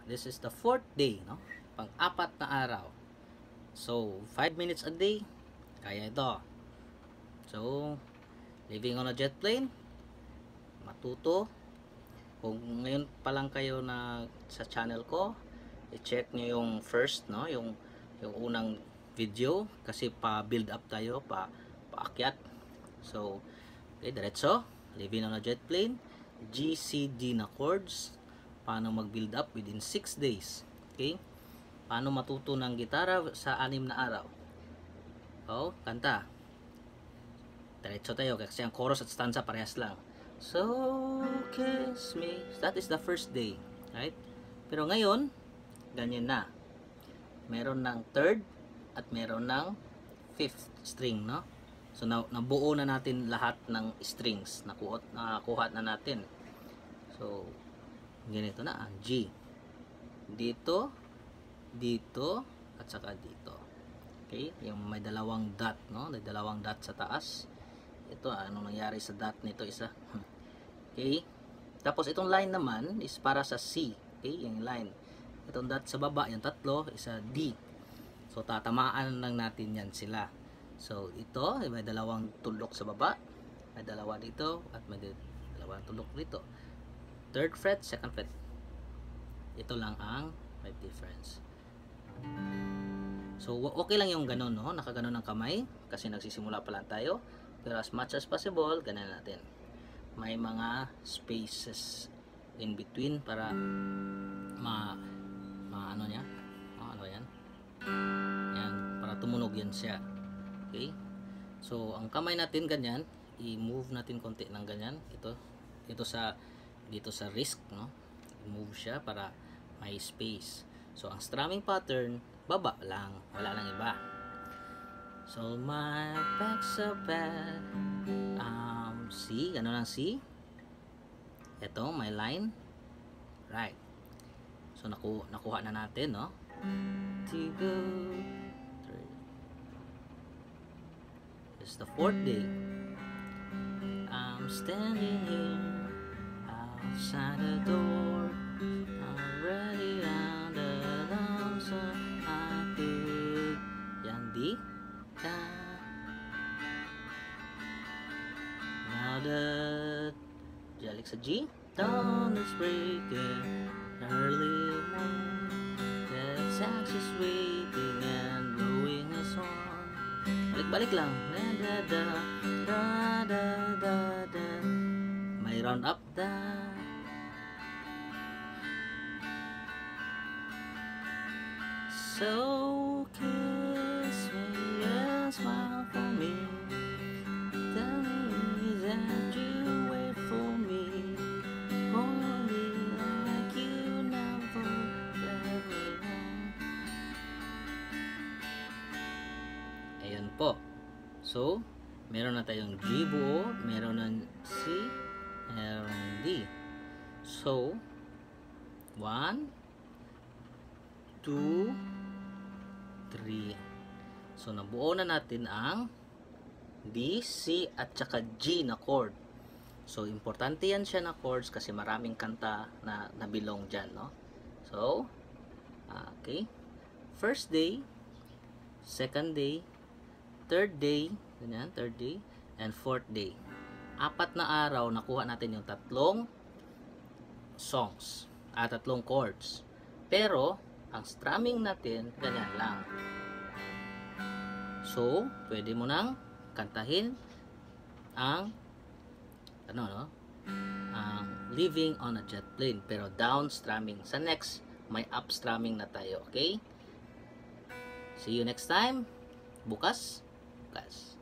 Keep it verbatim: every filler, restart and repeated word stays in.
This is the fourth day, no? Pang-apat na araw. So, five minutes a day, kaya ito. So, living on a jet plane, matuto. Kung ngayon pa lang kayo na sa channel ko, i-check nyo yung first, no? Yung, yung unang video, kasi pa-build up tayo, pa, paakyat. So, okay, diretso. Living on a jet plane, G C D na chords. Paano mag-build up within six days. Okay? Paano matuto ng gitara sa anim na araw. Oh, kanta. Diretso tayo kasi ang chorus at stanza parehas lang. So, kiss me. That is the first day. Right? Pero ngayon, ganyan na. Meron ng third at meron ng fifth string, no? So, na, nabuo na natin lahat ng strings. Nakuha, nakuha na natin. So, ganito na ang G. Dito, dito, at saka dito. Okay? Yung may dalawang dot, no? May dalawang dot sa taas. Ito, anong nangyari sa dot nito isa? Okay? Tapos itong line naman is para sa C. Okay? Yung line. Itong dot sa baba, yung tatlo, isa D. So, tatamaan lang natin yan sila. So, ito, may dalawang tulok sa baba. May dalawa dito, at may dalawang tulok dito. Third fret, second fret. Ito lang ang may difference. So, okay lang yung ganun, no? Nakaganon ng kamay, kasi nagsisimula pa lang tayo. Pero as much as possible, ganun natin. May mga spaces in between para ma, ma ano niya? Oh, ano yan? Yan, para tumunog yan siya. Okay? So, ang kamay natin ganyan, i-move natin konti ng ganyan. Ito, ito sa dito sa wrist, no? I-move siya para may space. So, ang strumming pattern, baba lang. Wala lang iba. So, my back's so bad. Um, C. Gano'n ang C. Ito, my line. Right. So, naku nakuha na natin, no? Two, three. This is the fourth day. I'm standing here outside the door, I'm ready on the lawn, so I could. Yan, D. Da. Now the jalik sa G. Dawn is breaking early morning, the taxi's waiting and blowing us on. Balik-balik lang. Da da da da da da da. May round up da. So kiss me and smile for me. Tell me that you wait for me. Hold me like you never let me know. Ayan po. So, meron na tayong G buo, meron ng C, meron ng D. So, one, two, three. So, nabuo na natin ang D, C, at saka G na chord. So, importante yan siya na chords kasi maraming kanta na nabilong dyan, no? So, okay. First day, second day, third day, ganyan, third day, and fourth day. Apat na araw, nakuha natin yung tatlong songs, at tatlong chords. Pero, ang strumming natin, ganyan lang. So, pwede mo nang kantahin ang ano, no? Ang Living on a Jet Plane, pero down strumming. Sa next, may up strumming na tayo, okay? See you next time. Bukas. Bukas.